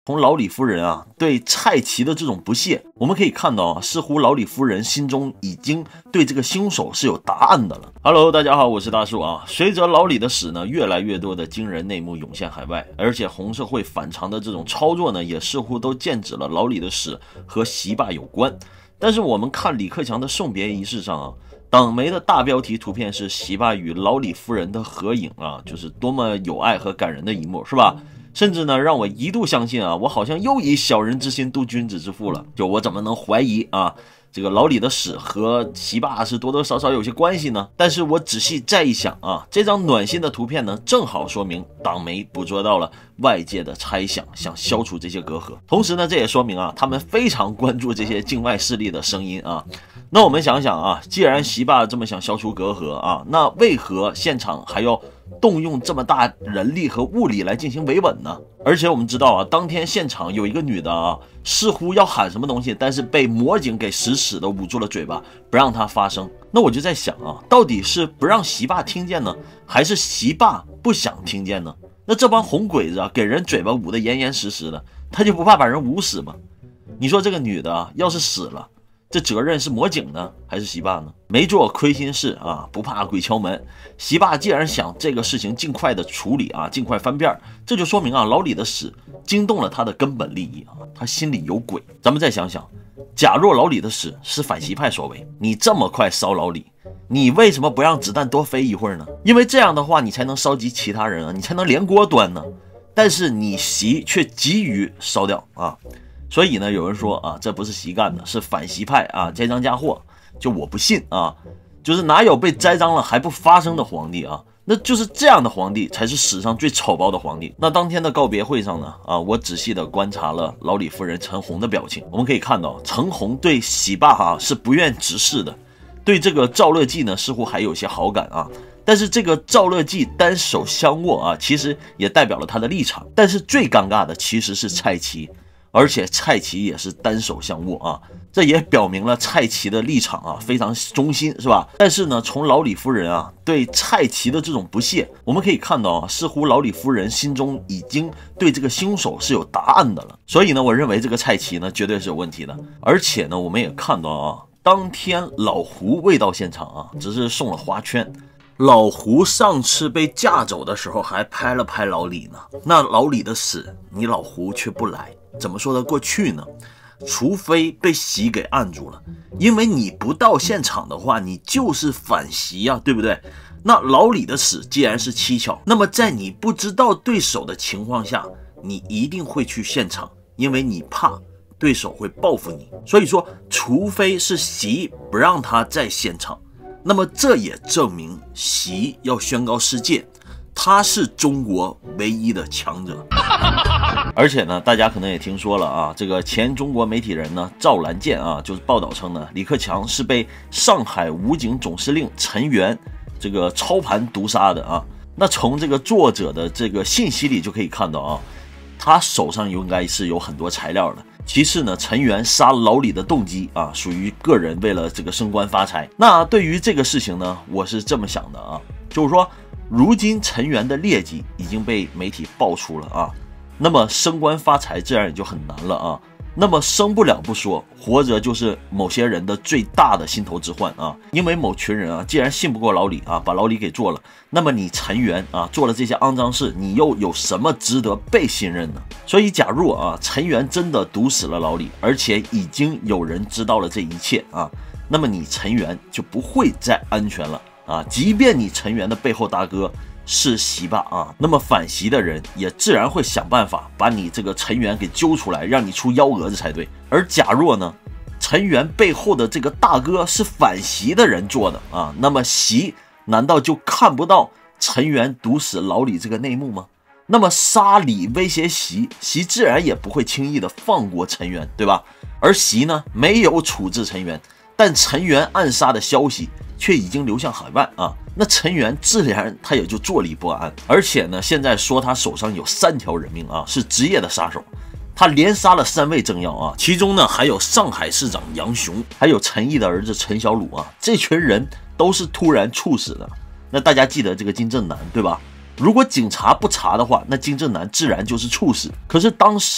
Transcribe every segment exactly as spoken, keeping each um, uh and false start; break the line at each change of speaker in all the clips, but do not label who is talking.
从老李夫人啊对蔡奇的这种不屑，我们可以看到啊，似乎老李夫人心中已经对这个凶手是有答案的了。Hello， 大家好，我是大树啊。随着老李的死呢，越来越多的惊人内幕涌现海外，而且红社会反常的这种操作呢，也似乎都剑指了老李的死和习霸有关。但是我们看李克强的送别仪式上啊，党媒的大标题图片是习霸与老李夫人的合影啊，就是多么有爱和感人的一幕，是吧？甚至呢，让我一度相信啊，我好像又以小人之心度君子之腹了。就我怎么能怀疑啊，这个老李的死和习霸是多多少少有些关系呢？但是我仔细再一想啊，这张暖心的图片呢，正好说明党媒捕捉到了外界的猜想，想消除这些隔阂。同时呢，这也说明啊，他们非常关注这些境外势力的声音啊。那我们想想啊，既然习霸这么想消除隔阂啊，那为何现场还要动用这么大人力和物力来进行维稳呢？而且我们知道啊，当天现场有一个女的啊，似乎要喊什么东西，但是被魔警给死死的捂住了嘴巴，不让她发声。那我就在想啊，到底是不让习霸听见呢，还是习霸不想听见呢？那这帮红鬼子啊，给人嘴巴捂得严严实实的，他就不怕把人捂死吗？你说这个女的啊，要是死了，这责任是魔警呢，还是习霸呢？没做亏心事啊，不怕鬼敲门。习霸既然想这个事情尽快的处理啊，尽快翻遍，这就说明啊，老李的死惊动了他的根本利益啊，他心里有鬼。咱们再想想，假若老李的死是反习派所为，你这么快烧老李，你为什么不让子弹多飞一会儿呢？因为这样的话，你才能烧及其他人啊，你才能连锅端呢。但是你习却急于烧掉啊。所以呢，有人说啊，这不是习干的，是反习派啊，栽赃嫁祸。就我不信啊，就是哪有被栽赃了还不发声的皇帝啊？那就是这样的皇帝才是史上最丑陋的皇帝。那当天的告别会上呢，啊，我仔细的观察了老李夫人陈红的表情，我们可以看到陈红对习霸啊是不愿直视的，对这个赵乐际呢似乎还有些好感啊。但是这个赵乐际单手相握啊，其实也代表了他的立场。但是最尴尬的其实是蔡奇。而且蔡奇也是单手相握啊，这也表明了蔡奇的立场啊非常忠心，是吧？但是呢，从老李夫人啊对蔡奇的这种不屑，我们可以看到啊，似乎老李夫人心中已经对这个凶手是有答案的了。所以呢，我认为这个蔡奇呢绝对是有问题的。而且呢，我们也看到啊，当天老胡未到现场啊，只是送了花圈。老胡上次被架走的时候还拍了拍老李呢，那老李的死，你老胡却不来。怎么说得过去呢？除非被习给按住了，因为你不到现场的话，你就是反习呀、啊，对不对？那老李的死既然是蹊跷，那么在你不知道对手的情况下，你一定会去现场，因为你怕对手会报复你。所以说，除非是习不让他在现场，那么这也证明习要宣告世界，他是中国唯一的强者。而且呢，大家可能也听说了啊，这个前中国媒体人呢赵兰健啊，就是报道称呢，李克强是被上海武警总司令陈元这个操盘毒杀的啊。那从这个作者的这个信息里就可以看到啊，他手上应该是有很多材料的。其次呢，陈元杀老李的动机啊，属于个人为了这个升官发财。那对于这个事情呢，我是这么想的啊，就是说，如今陈元的劣迹已经被媒体爆出了啊。那么升官发财自然也就很难了啊。那么升不了不说，活着就是某些人的最大的心头之患啊。因为某群人啊，既然信不过老李啊，把老李给做了，那么你陈元啊做了这些肮脏事，你又有什么值得被信任呢？所以假如啊陈元真的毒死了老李，而且已经有人知道了这一切啊，那么你陈元就不会再安全了啊。即便你陈元的背后大哥是习霸啊，那么反习的人也自然会想办法把你这个陈元给揪出来，让你出幺蛾子才对。而假若呢，陈元背后的这个大哥是反习的人做的啊，那么习难道就看不到陈元毒死老李这个内幕吗？那么杀李威胁习，习自然也不会轻易的放过陈元，对吧？而习呢，没有处置陈元，但陈元暗杀的消息却已经流向海外啊。那陈元自然他也就坐立不安，而且呢，现在说他手上有三条人命啊，是职业的杀手，他连杀了三位政要啊，其中呢还有上海市长杨雄，还有陈毅的儿子陈小鲁啊，这群人都是突然猝死的。那大家记得这个金正男对吧？如果警察不查的话，那金正男自然就是猝死。可是当时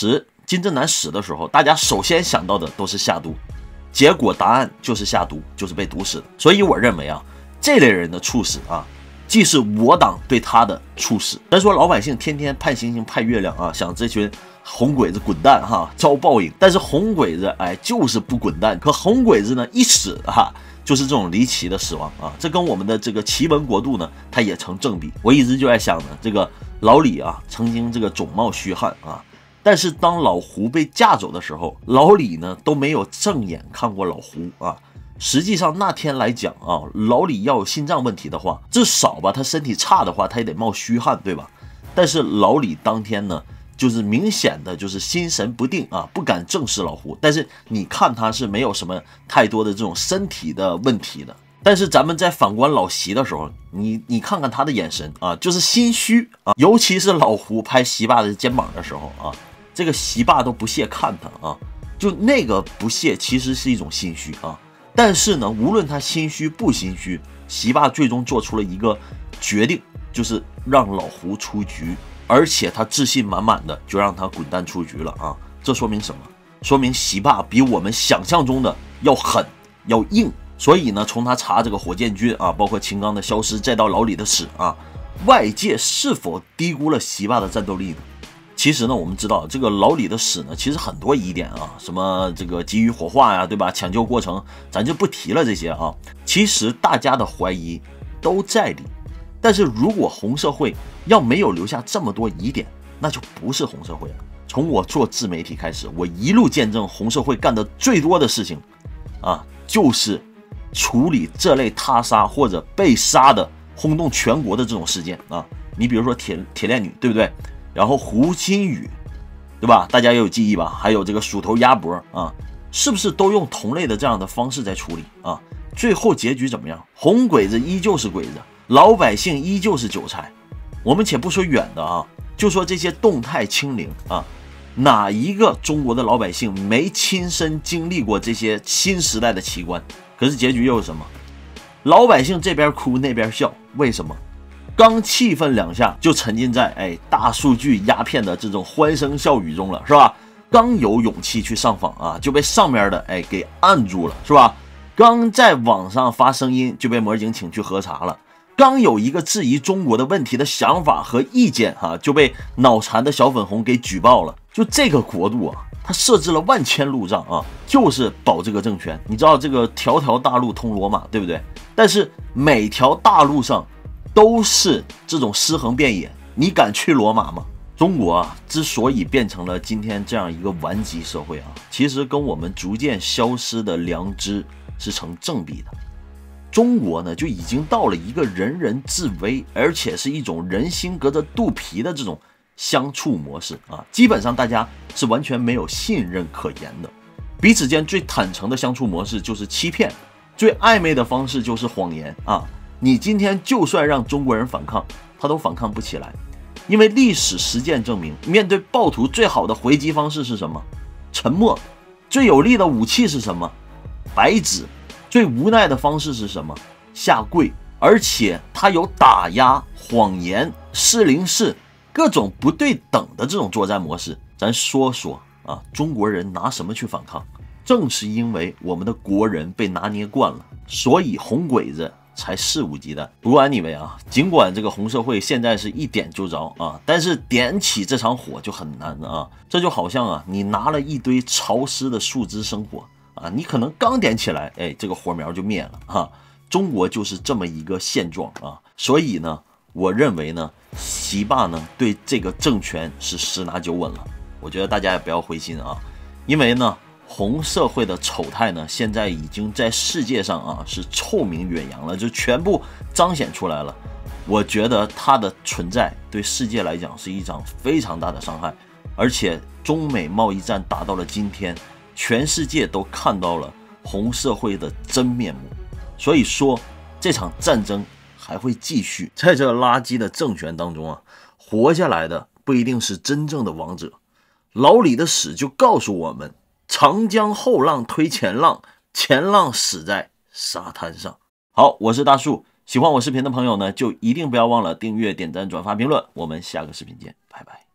金正男死的时候，大家首先想到的都是下毒，结果答案就是下毒，就是被毒死的。所以我认为啊，这类人的处死啊，既是我党对他的处死。咱说老百姓天天盼星星盼月亮啊，想这群红鬼子滚蛋哈，遭报应。但是红鬼子哎就是不滚蛋，可红鬼子呢一死哈，就是这种离奇的死亡啊，这跟我们的这个奇闻国度呢，它也成正比。我一直就在想呢，这个老李啊，曾经这个总貌虚汉啊，但是当老胡被架走的时候，老李呢都没有正眼看过老胡啊。实际上那天来讲啊，老李要有心脏问题的话，至少吧，他身体差的话，他也得冒虚汗，对吧？但是老李当天呢，就是明显的就是心神不定啊，不敢正视老胡。但是你看他是没有什么太多的这种身体的问题的。但是咱们在反观老习的时候，你你看看他的眼神啊，就是心虚啊。尤其是老胡拍习爸的肩膀的时候啊，这个习爸都不屑看他啊，就那个不屑其实是一种心虚啊。但是呢，无论他心虚不心虚，习爸最终做出了一个决定，就是让老胡出局，而且他自信满满的就让他滚蛋出局了啊！这说明什么？说明习爸比我们想象中的要狠要硬。所以呢，从他查这个火箭军啊，包括秦刚的消失，再到老李的死啊，外界是否低估了习爸的战斗力呢？其实呢，我们知道这个老李的死呢，其实很多疑点啊，什么这个急于火化呀，对吧？抢救过程咱就不提了这些啊。其实大家的怀疑都在理，但是如果红社会要没有留下这么多疑点，那就不是红社会了。从我做自媒体开始，我一路见证红社会干的最多的事情啊，就是处理这类他杀或者被杀的轰动全国的这种事件啊。你比如说铁铁链女，对不对？然后胡鑫宇，对吧？大家也有记忆吧？还有这个鼠头鸭脖啊，是不是都用同类的这样的方式在处理啊？最后结局怎么样？红鬼子依旧是鬼子，老百姓依旧是韭菜。我们且不说远的啊，就说这些动态清零啊，哪一个中国的老百姓没亲身经历过这些新时代的奇观？可是结局又是什么？老百姓这边哭那边笑，为什么？刚气愤两下就沉浸在哎大数据鸦片的这种欢声笑语中了，是吧？刚有勇气去上访啊，就被上面的哎给按住了，是吧？刚在网上发声音就被魔警请去核查了，刚有一个质疑中国的问题的想法和意见哈、啊，就被脑残的小粉红给举报了。就这个国度啊，它设置了万千路障啊，就是保这个政权。你知道这个条条大路通罗马，对不对？但是每条大路上都是这种尸横遍野，你敢去罗马吗？中国啊，之所以变成了今天这样一个顽疾社会啊，其实跟我们逐渐消失的良知是成正比的。中国呢，就已经到了一个人人自危，而且是一种人心隔着肚皮的这种相处模式啊，基本上大家是完全没有信任可言的。彼此间最坦诚的相处模式就是欺骗，最暧昧的方式就是谎言啊。你今天就算让中国人反抗，他都反抗不起来，因为历史实践证明，面对暴徒最好的回击方式是什么？沉默。最有力的武器是什么？白纸。最无奈的方式是什么？下跪。而且他有打压、谎言、失灵式各种不对等的这种作战模式。咱说说啊，中国人拿什么去反抗？正是因为我们的国人被拿捏惯了，所以红鬼子才肆无忌惮。不过 anyway 啊，尽管这个红社会现在是一点就着啊，但是点起这场火就很难啊。这就好像啊，你拿了一堆潮湿的树枝生火啊，你可能刚点起来，哎，这个火苗就灭了啊。中国就是这么一个现状啊。所以呢，我认为呢，习爸呢对这个政权是十拿九稳了。我觉得大家也不要灰心啊，因为呢，红社会的丑态呢，现在已经在世界上啊是臭名远扬了，就全部彰显出来了。我觉得它的存在对世界来讲是一场非常大的伤害，而且中美贸易战打到了今天，全世界都看到了红社会的真面目。所以说，这场战争还会继续。在这垃圾的政权当中啊，活下来的不一定是真正的王者。老李的死就告诉我们，长江后浪推前浪，前浪死在沙滩上。好，我是大树，喜欢我视频的朋友呢，就一定不要忘了订阅、点赞、转发、评论。我们下个视频见，拜拜。